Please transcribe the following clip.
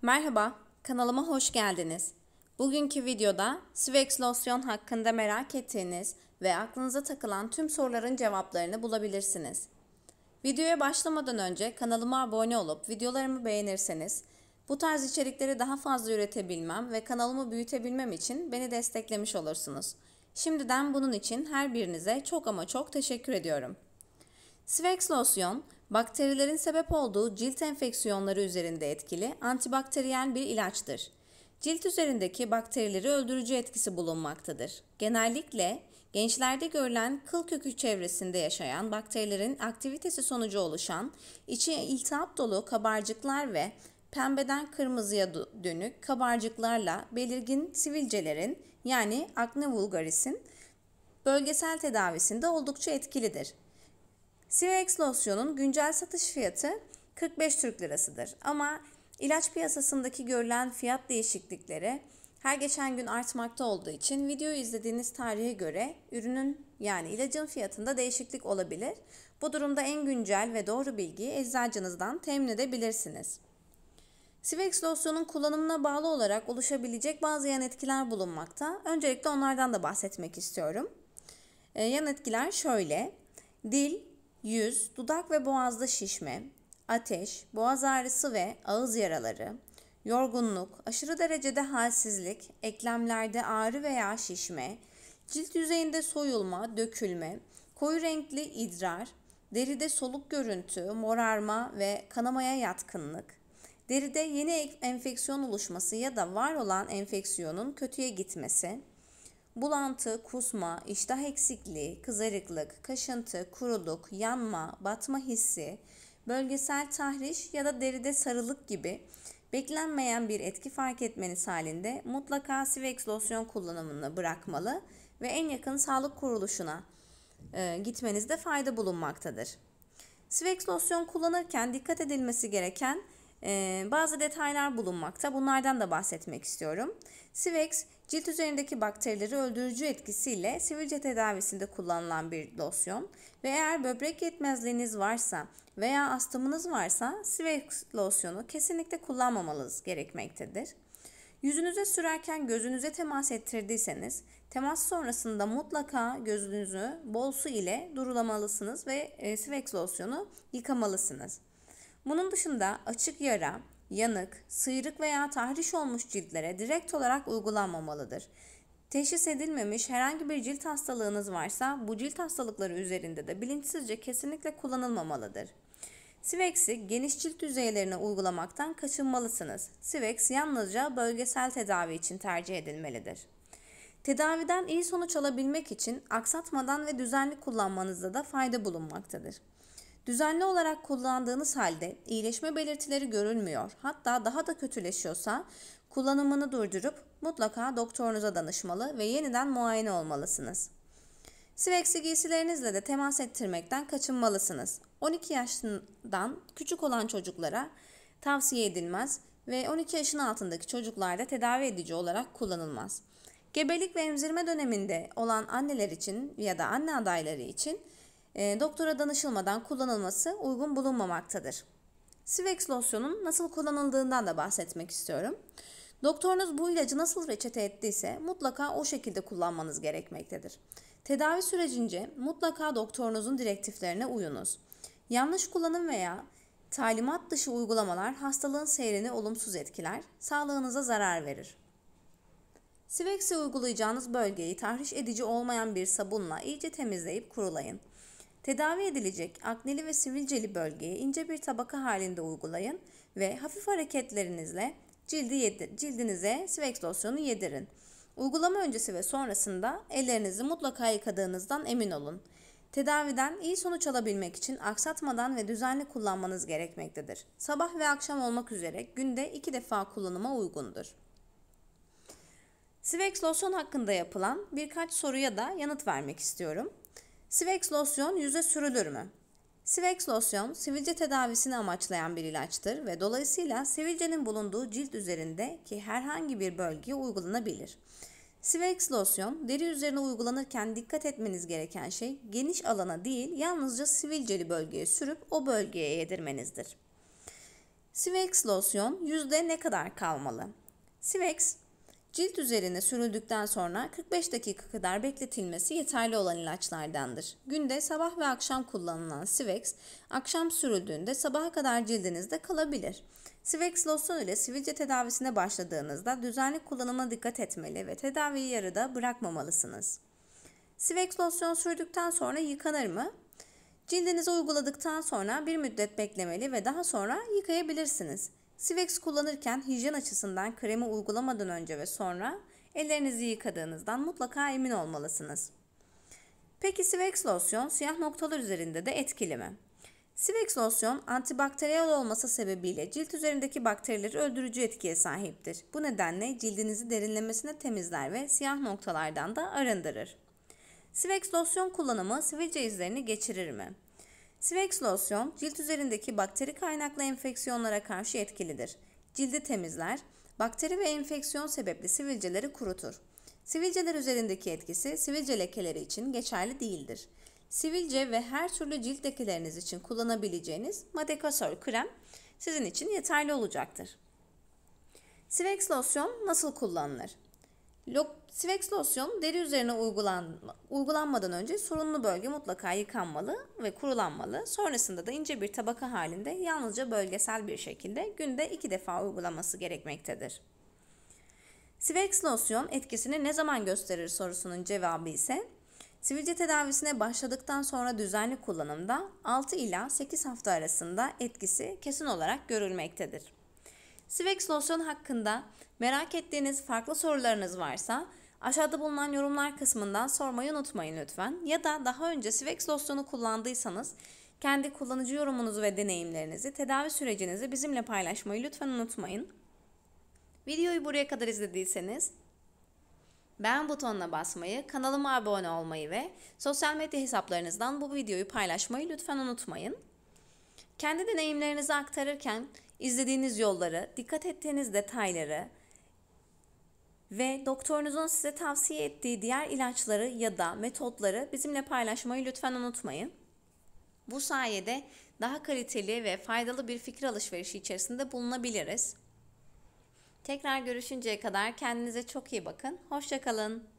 Merhaba, kanalıma hoş geldiniz. Bugünkü videoda Swex losyon hakkında merak ettiğiniz ve aklınıza takılan tüm soruların cevaplarını bulabilirsiniz. Videoya başlamadan önce kanalıma abone olup videolarımı beğenirseniz, bu tarz içerikleri daha fazla üretebilmem ve kanalımı büyütebilmem için beni desteklemiş olursunuz. Şimdiden bunun için her birinize çok ama çok teşekkür ediyorum. Swex losyon, bakterilerin sebep olduğu cilt enfeksiyonları üzerinde etkili antibakteriyel bir ilaçtır. Cilt üzerindeki bakterileri öldürücü etkisi bulunmaktadır. Genellikle gençlerde görülen kıl kökü çevresinde yaşayan bakterilerin aktivitesi sonucu oluşan içi iltihap dolu kabarcıklar ve pembeden kırmızıya dönük kabarcıklarla belirgin sivilcelerin yani akne vulgaris'in bölgesel tedavisinde oldukça etkilidir. Swex losyonun güncel satış fiyatı 45 Türk Lirasıdır. Ama ilaç piyasasındaki görülen fiyat değişiklikleri her geçen gün artmakta olduğu için videoyu izlediğiniz tarihe göre ürünün yani ilacın fiyatında değişiklik olabilir. Bu durumda en güncel ve doğru bilgiyi eczacınızdan temin edebilirsiniz. Swex losyonun kullanımına bağlı olarak oluşabilecek bazı yan etkiler bulunmakta. Öncelikle onlardan da bahsetmek istiyorum. Yan etkiler şöyle: dil, yüz, dudak ve boğazda şişme, ateş, boğaz ağrısı ve ağız yaraları, yorgunluk, aşırı derecede halsizlik, eklemlerde ağrı veya şişme, cilt yüzeyinde soyulma, dökülme, koyu renkli idrar, deride soluk görüntü, morarma ve kanamaya yatkınlık, deride yeni enfeksiyon oluşması ya da var olan enfeksiyonun kötüye gitmesi, bulantı, kusma, iştah eksikliği, kızarıklık, kaşıntı, kuruluk, yanma, batma hissi, bölgesel tahriş ya da deride sarılık gibi beklenmeyen bir etki fark etmeniz halinde mutlaka Swex losyon kullanımını bırakmalı ve en yakın sağlık kuruluşuna gitmenizde fayda bulunmaktadır. Swex losyon kullanırken dikkat edilmesi gereken bazı detaylar bulunmakta. Bunlardan da bahsetmek istiyorum. Swex, cilt üzerindeki bakterileri öldürücü etkisiyle sivilce tedavisinde kullanılan bir losyon ve eğer böbrek yetmezliğiniz varsa veya astımınız varsa Swex losyonu kesinlikle kullanmamanız gerekmektedir. Yüzünüze sürerken gözünüze temas ettirdiyseniz temas sonrasında mutlaka gözünüzü bol su ile durulamalısınız ve Swex losyonu yıkamalısınız. Bunun dışında açık yara, yanık, sıyrık veya tahriş olmuş ciltlere direkt olarak uygulanmamalıdır. Teşhis edilmemiş herhangi bir cilt hastalığınız varsa bu cilt hastalıkları üzerinde de bilinçsizce kesinlikle kullanılmamalıdır. Swex'i geniş cilt yüzeylerine uygulamaktan kaçınmalısınız. Swex yalnızca bölgesel tedavi için tercih edilmelidir. Tedaviden iyi sonuç alabilmek için aksatmadan ve düzenli kullanmanızda da fayda bulunmaktadır. Düzenli olarak kullandığınız halde iyileşme belirtileri görülmüyor, hatta daha da kötüleşiyorsa kullanımını durdurup mutlaka doktorunuza danışmalı ve yeniden muayene olmalısınız. Swex'i giysilerinizle de temas ettirmekten kaçınmalısınız. 12 yaşından küçük olan çocuklara tavsiye edilmez ve 12 yaşın altındaki çocuklarda tedavi edici olarak kullanılmaz. Gebelik ve emzirme döneminde olan anneler için ya da anne adayları için doktora danışılmadan kullanılması uygun bulunmamaktadır. Swex losyonun nasıl kullanıldığından da bahsetmek istiyorum. Doktorunuz bu ilacı nasıl reçete ettiyse mutlaka o şekilde kullanmanız gerekmektedir. Tedavi sürecince mutlaka doktorunuzun direktiflerine uyunuz. Yanlış kullanım veya talimat dışı uygulamalar hastalığın seyrini olumsuz etkiler, sağlığınıza zarar verir. Swex'i uygulayacağınız bölgeyi tahriş edici olmayan bir sabunla iyice temizleyip kurulayın. Tedavi edilecek akneli ve sivilceli bölgeye ince bir tabaka halinde uygulayın ve hafif hareketlerinizle cildinize Swex losyonu yedirin. Uygulama öncesi ve sonrasında ellerinizi mutlaka yıkadığınızdan emin olun. Tedaviden iyi sonuç alabilmek için aksatmadan ve düzenli kullanmanız gerekmektedir. Sabah ve akşam olmak üzere günde 2 defa kullanıma uygundur. Swex losyon hakkında yapılan birkaç soruya da yanıt vermek istiyorum. Swex losyon yüze sürülür mü? Swex losyon sivilce tedavisini amaçlayan bir ilaçtır ve dolayısıyla sivilcenin bulunduğu cilt üzerindeki herhangi bir bölgeye uygulanabilir. Swex losyon deri üzerine uygulanırken dikkat etmeniz gereken şey geniş alana değil yalnızca sivilceli bölgeye sürüp o bölgeye yedirmenizdir. Sivex losyon yüzde ne kadar kalmalı? Sivex, cilt üzerine sürüldükten sonra 45 dakika kadar bekletilmesi yeterli olan ilaçlardandır. Günde sabah ve akşam kullanılan Sivex, akşam sürüldüğünde sabaha kadar cildinizde kalabilir. Sivex losyon ile sivilce tedavisine başladığınızda düzenli kullanıma dikkat etmeli ve tedaviyi yarıda bırakmamalısınız. Sivex losyon sürdükten sonra yıkanır mı? Cildinize uyguladıktan sonra bir müddet beklemeli ve daha sonra yıkayabilirsiniz. Sivex kullanırken hijyen açısından kremi uygulamadan önce ve sonra ellerinizi yıkadığınızdan mutlaka emin olmalısınız. Peki Sivex losyon siyah noktalar üzerinde de etkili mi? Sivex losyon antibakteriyel olması sebebiyle cilt üzerindeki bakterileri öldürücü etkiye sahiptir. Bu nedenle cildinizi derinlemesine temizler ve siyah noktalardan da arındırır. Sivex losyon kullanımı sivilce izlerini geçirir mi? Sivex losyon cilt üzerindeki bakteri kaynaklı enfeksiyonlara karşı etkilidir. Cildi temizler, bakteri ve enfeksiyon sebepli sivilceleri kurutur. Sivilceler üzerindeki etkisi sivilce lekeleri için geçerli değildir. Sivilce ve her türlü cilt lekeleriniz için kullanabileceğiniz Madecasol krem sizin için yeterli olacaktır. Sivex losyon nasıl kullanılır? Sivex losyon deri üzerine uygulanmadan önce sorunlu bölge mutlaka yıkanmalı ve kurulanmalı. Sonrasında da ince bir tabaka halinde yalnızca bölgesel bir şekilde günde 2 defa uygulaması gerekmektedir. Sivex losyon etkisini ne zaman gösterir sorusunun cevabı ise sivilce tedavisine başladıktan sonra düzenli kullanımda 6 ila 8 hafta arasında etkisi kesin olarak görülmektedir. Sivex losyon hakkında merak ettiğiniz farklı sorularınız varsa aşağıda bulunan yorumlar kısmından sormayı unutmayın lütfen. Ya da daha önce Sivex losyonu kullandıysanız kendi kullanıcı yorumunuzu ve deneyimlerinizi, tedavi sürecinizi bizimle paylaşmayı lütfen unutmayın. Videoyu buraya kadar izlediyseniz beğen butonuna basmayı, kanalıma abone olmayı ve sosyal medya hesaplarınızdan bu videoyu paylaşmayı lütfen unutmayın. Kendi deneyimlerinizi aktarırken izlediğiniz yolları, dikkat ettiğiniz detayları ve doktorunuzun size tavsiye ettiği diğer ilaçları ya da metotları bizimle paylaşmayı lütfen unutmayın. Bu sayede daha kaliteli ve faydalı bir fikir alışverişi içerisinde bulunabiliriz. Tekrar görüşünceye kadar kendinize çok iyi bakın. Hoşça kalın.